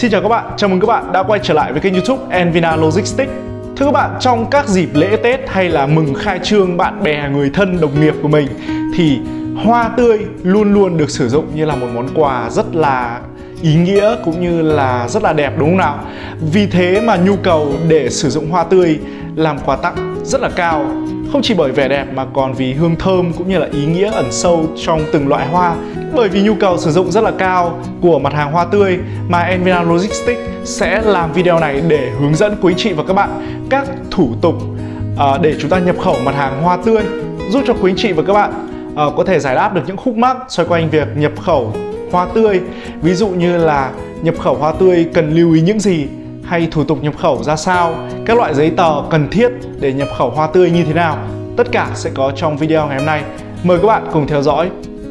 Xin chào các bạn, chào mừng các bạn đã quay trở lại với kênh YouTube Envina Logistics. Thưa các bạn, trong các dịp lễ Tết hay là mừng khai trương bạn bè, người thân, đồng nghiệp của mình thì hoa tươi luôn luôn được sử dụng như là một món quà rất là ý nghĩa cũng như là rất là đẹp, đúng không nào? Vì thế mà nhu cầu để sử dụng hoa tươi làm quà tặng rất là cao. Không chỉ bởi vẻ đẹp mà còn vì hương thơm cũng như là ý nghĩa ẩn sâu trong từng loại hoa. Bởi vì nhu cầu sử dụng rất là cao của mặt hàng hoa tươi mà Envina Logistics sẽ làm video này để hướng dẫn quý anh chị và các bạn các thủ tục để chúng ta nhập khẩu mặt hàng hoa tươi, giúp cho quý anh chị và các bạn có thể giải đáp được những khúc mắc xoay quanh việc nhập khẩu hoa tươi. Ví dụ như là nhập khẩu hoa tươi cần lưu ý những gì, hay thủ tục nhập khẩu ra sao, các loại giấy tờ cần thiết để nhập khẩu hoa tươi như thế nào. Tất cả sẽ có trong video ngày hôm nay. Mời các bạn cùng theo dõi.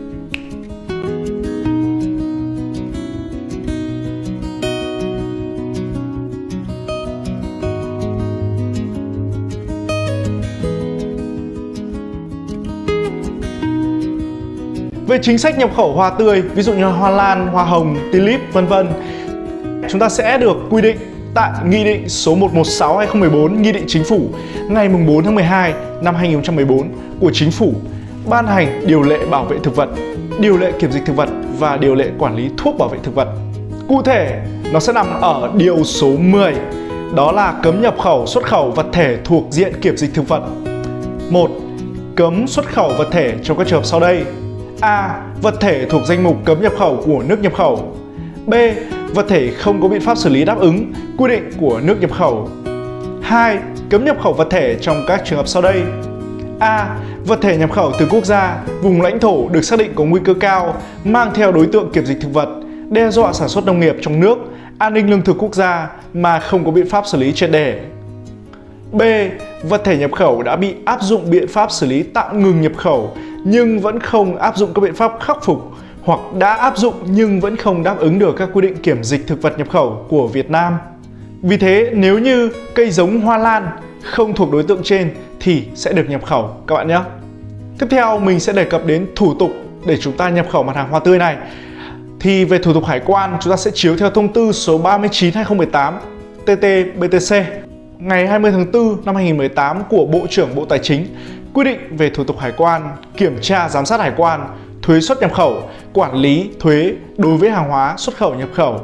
Về chính sách nhập khẩu hoa tươi, ví dụ như hoa lan, hoa hồng, tulip, vân vân, chúng ta sẽ được quy định tại Nghị định số 116/2014, Nghị định Chính phủ ngày 4 tháng 12 năm 2014 của Chính phủ ban hành điều lệ bảo vệ thực vật, điều lệ kiểm dịch thực vật và điều lệ quản lý thuốc bảo vệ thực vật. Cụ thể, nó sẽ nằm ở điều số 10, đó là cấm nhập khẩu, xuất khẩu vật thể thuộc diện kiểm dịch thực vật. 1. Cấm xuất khẩu vật thể trong các trường hợp sau đây. A. Vật thể thuộc danh mục cấm nhập khẩu của nước nhập khẩu. B. Vật thể không có biện pháp xử lý đáp ứng quy định của nước nhập khẩu. 2. Cấm nhập khẩu vật thể trong các trường hợp sau đây. A. Vật thể nhập khẩu từ quốc gia, vùng lãnh thổ được xác định có nguy cơ cao, mang theo đối tượng kiểm dịch thực vật, đe dọa sản xuất nông nghiệp trong nước, an ninh lương thực quốc gia mà không có biện pháp xử lý triệt để. B. Vật thể nhập khẩu đã bị áp dụng biện pháp xử lý tạm ngừng nhập khẩu nhưng vẫn không áp dụng các biện pháp khắc phục, hoặc đã áp dụng nhưng vẫn không đáp ứng được các quy định kiểm dịch thực vật nhập khẩu của Việt Nam. Vì thế, nếu như cây giống hoa lan không thuộc đối tượng trên thì sẽ được nhập khẩu các bạn nhé. Tiếp theo mình sẽ đề cập đến thủ tục để chúng ta nhập khẩu mặt hàng hoa tươi này. Thì về thủ tục hải quan, chúng ta sẽ chiếu theo thông tư số 39/2018 TT-BTC ngày 20 tháng 4 năm 2018 của Bộ trưởng Bộ Tài chính, quy định về thủ tục hải quan, kiểm tra giám sát hải quan, thuế xuất nhập khẩu, quản lý thuế đối với hàng hóa xuất khẩu nhập khẩu.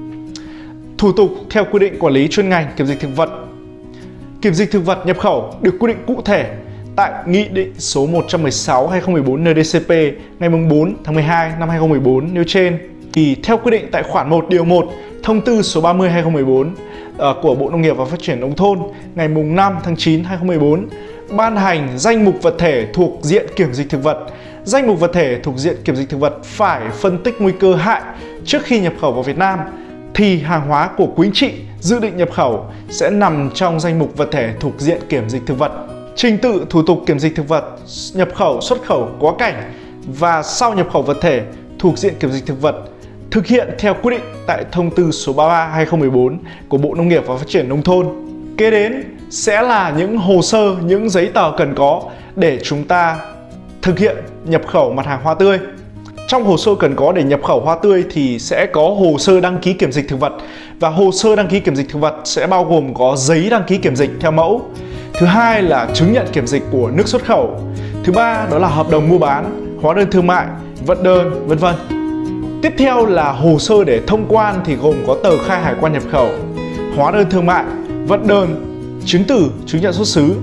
Thủ tục theo quy định quản lý chuyên ngành kiểm dịch thực vật. Kiểm dịch thực vật nhập khẩu được quy định cụ thể tại Nghị định số 116/2014 NDCP ngày 4 tháng 12 năm 2014 nêu trên. Thì theo quy định tại khoản 1 điều 1 thông tư số 30/2014 của Bộ Nông nghiệp và Phát triển Nông thôn ngày 5 tháng 9 2014 ban hành danh mục vật thể thuộc diện kiểm dịch thực vật. Danh mục vật thể thuộc diện kiểm dịch thực vật phải phân tích nguy cơ hại trước khi nhập khẩu vào Việt Nam thì hàng hóa của quý anh chị dự định nhập khẩu sẽ nằm trong danh mục vật thể thuộc diện kiểm dịch thực vật. Trình tự thủ tục kiểm dịch thực vật, nhập khẩu, xuất khẩu, quá cảnh và sau nhập khẩu vật thể thuộc diện kiểm dịch thực vật thực hiện theo quy định tại thông tư số 33/2014 của Bộ Nông nghiệp và Phát triển Nông thôn. Kế đến sẽ là những hồ sơ, những giấy tờ cần có để chúng ta thực hiện nhập khẩu mặt hàng hoa tươi. Trong hồ sơ cần có để nhập khẩu hoa tươi thì sẽ có hồ sơ đăng ký kiểm dịch thực vật, và hồ sơ đăng ký kiểm dịch thực vật sẽ bao gồm có giấy đăng ký kiểm dịch theo mẫu. Thứ hai là chứng nhận kiểm dịch của nước xuất khẩu. Thứ ba đó là hợp đồng mua bán, hóa đơn thương mại, vận đơn, vân vân. Tiếp theo là hồ sơ để thông quan thì gồm có tờ khai hải quan nhập khẩu, hóa đơn thương mại, vận đơn, chứng từ, chứng nhận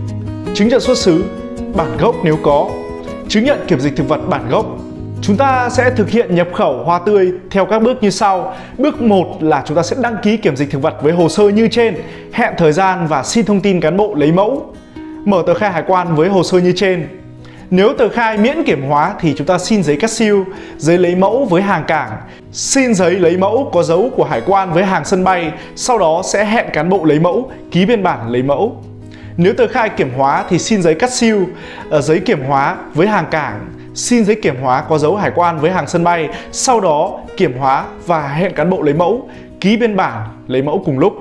xuất xứ, bản gốc nếu có, chứng nhận kiểm dịch thực vật bản gốc. Chúng ta sẽ thực hiện nhập khẩu hoa tươi theo các bước như sau. Bước 1 là chúng ta sẽ đăng ký kiểm dịch thực vật với hồ sơ như trên, hẹn thời gian và xin thông tin cán bộ lấy mẫu. Mở tờ khai hải quan với hồ sơ như trên. Nếu tờ khai miễn kiểm hóa thì chúng ta xin giấy cắt siêu, giấy lấy mẫu với hàng cảng, xin giấy lấy mẫu có dấu của hải quan với hàng sân bay, sau đó sẽ hẹn cán bộ lấy mẫu, ký biên bản lấy mẫu. Nếu tờ khai kiểm hóa thì xin giấy cắt siêu, giấy kiểm hóa với hàng cảng, xin giấy kiểm hóa có dấu hải quan với hàng sân bay, sau đó kiểm hóa và hẹn cán bộ lấy mẫu, ký biên bản lấy mẫu cùng lúc.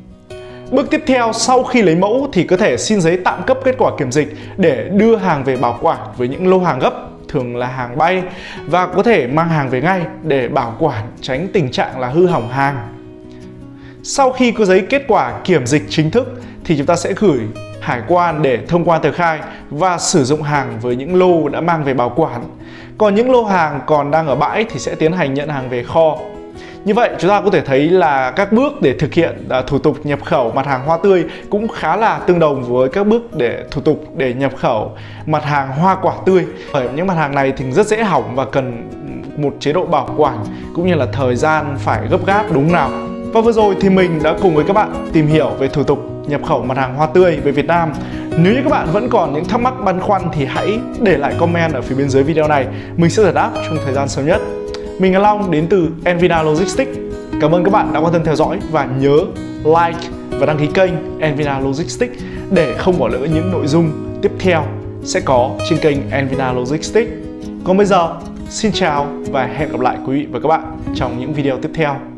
Bước tiếp theo sau khi lấy mẫu thì có thể xin giấy tạm cấp kết quả kiểm dịch để đưa hàng về bảo quản với những lô hàng gấp, thường là hàng bay, và có thể mang hàng về ngay để bảo quản, tránh tình trạng là hư hỏng hàng. Sau khi có giấy kết quả kiểm dịch chính thức thì chúng ta sẽ gửi hải quan để thông quan tờ khai và sử dụng hàng với những lô đã mang về bảo quản. Còn những lô hàng còn đang ở bãi thì sẽ tiến hành nhận hàng về kho. Như vậy chúng ta có thể thấy là các bước để thực hiện thủ tục nhập khẩu mặt hàng hoa tươi cũng khá là tương đồng với các bước để thủ tục để nhập khẩu mặt hàng hoa quả tươi. Bởi những mặt hàng này thì rất dễ hỏng và cần một chế độ bảo quản cũng như là thời gian phải gấp gáp đúng không nào. Và vừa rồi thì mình đã cùng với các bạn tìm hiểu về thủ tục nhập khẩu mặt hàng hoa tươi về Việt Nam. Nếu như các bạn vẫn còn những thắc mắc băn khoăn thì hãy để lại comment ở phía bên dưới video này. Mình sẽ giải đáp trong thời gian sớm nhất. Mình là Long đến từ Envina Logistics. Cảm ơn các bạn đã quan tâm theo dõi và nhớ like và đăng ký kênh Envina Logistics để không bỏ lỡ những nội dung tiếp theo sẽ có trên kênh Envina Logistics. Còn bây giờ, xin chào và hẹn gặp lại quý vị và các bạn trong những video tiếp theo.